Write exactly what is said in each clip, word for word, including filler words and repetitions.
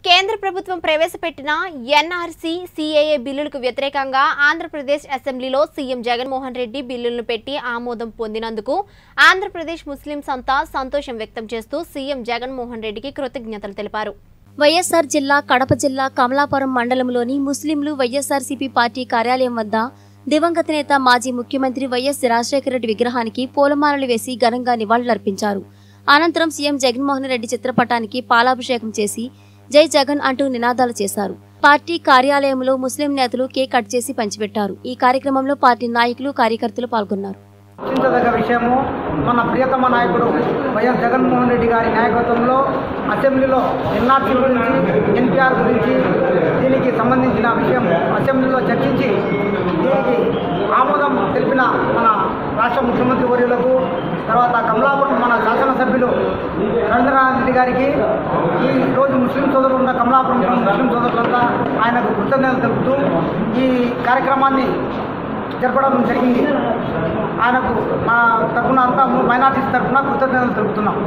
కేంద్ర ప్రభుత్వం ప్రవేశపెట్టిన ఎన్ఆర్సీ సీఏఏ బిల్లులకు వ్యతిరేకంగా ఆంధ్రప్రదేశ్ అసెంబ్లీలో సీఎం జగన్మోహన్ రెడ్డి బిల్లులను పెట్టి ఆమోదం పొందినందుకు ఆంధ్రప్రదేశ్ ముస్లింస్ అంతా సంతోషం వ్యక్తం చేస్తూ సీఎం జగన్మోహన్ రెడ్డికి కృతజ్ఞతలు తెలిపారు. వైఎస్ఆర్ జిల్లా కడప జిల్లా కమలాపురం మండలంలోని ముస్లింలు వైఎస్ఆర్సీపీ పార్టీ కార్యాలయం వద్ద దివంగత నేత మాజీ ముఖ్యమంత్రి వైఎస్ రాజశేఖర రెడ్డి విగ్రహానికి పూలమాలలు వేసి ఘనంగా నివాళులర్పించారు. అనంతరం సీఎం జగన్మోహన్ రెడ్డి చిత్రపటానికి పాలాభిషేకం చేసి జై జగన్ అంటూ నినాదాలు చేశారు. పార్టీ కార్యాలయంలో ముస్లిం నేతలు కేక్ కట్ చేసి పంచిపెట్టారు. ఈ కార్యక్రమంలో పార్టీ నాయకులు కార్యకర్తలు పాల్గొన్నారు. చర్చించదగ్గ విషయము మన ప్రియతమ నాయకుడు వైఎస్ జగన్మోహన్ రెడ్డి గారి నాయకత్వంలో అసెంబ్లీలో ఎన్ఆర్సీ గురించి ఎన్పిఆర్ గురించి దీనికి సంబంధించిన విషయం అసెంబ్లీలో చర్చించి దీనికి ఆమోదం తెలిపిన మన రాష్ట్ర ముఖ్యమంత్రి వర్యులకు, తర్వాత కమలాపురం మన శాసనసభ్యులు రవీంద్రనాథ్ రెడ్డి గారికి, ఈ రోజు ముస్లిం సోదరులు ఉన్న కమలాపురం ముస్లిం సోదరులంతా ఆయనకు కృతజ్ఞతలు తెలుపుతూ ఈ కార్యక్రమాన్ని జరపడం జరిగింది. ఆయనకు మా తరఫున అంతా మైనార్టీస్ తరఫున కృతజ్ఞతలు తెలుపుతున్నాం.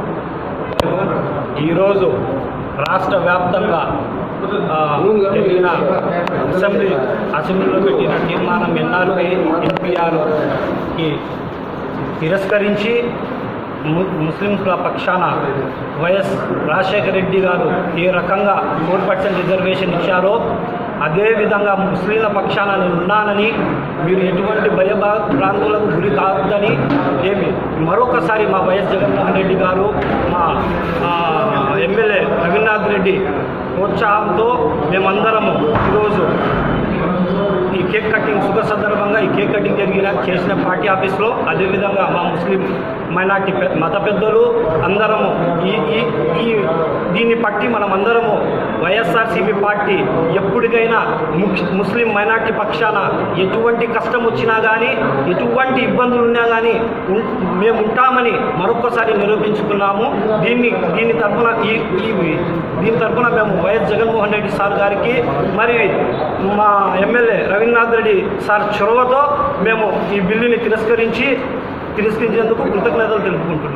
ఈరోజు రాష్ట్ర వ్యాప్తంగా జరిగిన అసెంబ్లీ అసెంబ్లీలో పెట్టిన తీర్మానం ఎన్ఆర్పీ ఎన్పిఆర్కి తిరస్కరించి ముస్లింల పక్షాన వైఎస్ రాజశేఖర రెడ్డి గారు ఏ రకంగా ఫోర్ పర్సెంట్ రిజర్వేషన్ ఇచ్చారో అదేవిధంగా ముస్లింల పక్షాన నేను ఉన్నానని, మీరు ఎటువంటి భయభ్రాంతులకు గురి కావద్దని ఏమి మరొకసారి మా వైఎస్ జగన్మోహన్ రెడ్డి గారు, మా ఎమ్మెల్యే రవీంద్రనాథ్ రెడ్డి ప్రోత్సాహంతో మేమందరము ఈరోజు ఈ కేక్ కటింగ్ శుభ సందర్భంగా ఈ కేక్ కటింగ్ జరిగిన చేసిన పార్టీ ఆఫీస్లో, అదేవిధంగా మా ముస్లిం మైనార్టీ మత పెద్దలు అందరము ఈ ఈ దీన్ని పట్టి మనం అందరము వైఎస్ఆర్సీపీ పార్టీ ఎప్పటికైనా ముస్లిం మైనార్టీ పక్షాన ఎటువంటి కష్టం వచ్చినా కానీ, ఎటువంటి ఇబ్బందులు ఉన్నా కానీ మేము ఉంటామని మరొకసారి నిరూపించుకున్నాము. దీన్ని దీని తరఫున ఈ దీని తరఫున మేము వైఎస్ జగన్మోహన్ రెడ్డి సార్ గారికి మరి మా ఎమ్మెల్యే రవీంద్రనాథ్ రెడ్డి సార్ చొరవతో మేము ఈ బిల్లుని తిరస్కరించి తిరస్కరించేందుకు కృతజ్ఞతలు తెలుపుకుంటున్నాం.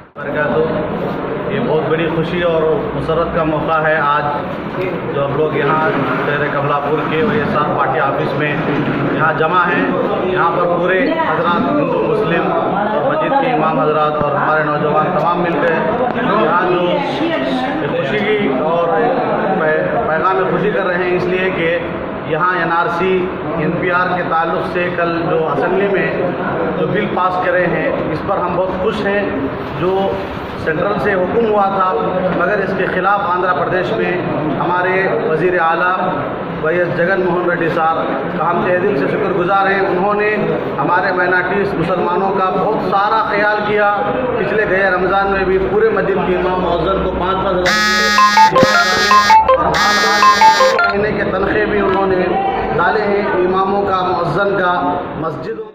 ये बहुत बड़ी खुशी और मुसरत का मौका है आज जो हम लोग यहाँ शहर कमलापुर के वाईएसआर पार्टी ऑफिस में यहाँ जमा हैं। यहाँ पर पूरे हजरात हिंदू मुस्लिम और मस्जिद के इमाम हजरात और हमारे नौजवान तमाम मिलकर यहाँ जो खुशी की और पैगाम खुशी कर रहे हैं, इसलिए कि यहाँ एनआरसी एनपीआर के ताल्लुक से कल जो असेंबली में जो बिल पास करे हैं, इस पर हम बहुत खुश हैं। जो सेंट्रल से हुक्म हुआ था, मगर इसके ख़िलाफ़ आंध्र प्रदेश में हमारे वज़ीर आला वाईएस जगनमोहन रेड्डी साहब का हम तहे दिल से शुक्रगुजार हैं। उन्होंने हमारे माइनॉरिटीज़ मुसलमानों का बहुत सारा ख्याल किया। पिछले गए रमज़ान में भी पूरे मस्जिद के इमाम मौज़न को पाँच पाँच महीने के तनख्वाह भी उन्होंने डाले हैं इमामों का, मुअज्जिन का, मस्जिद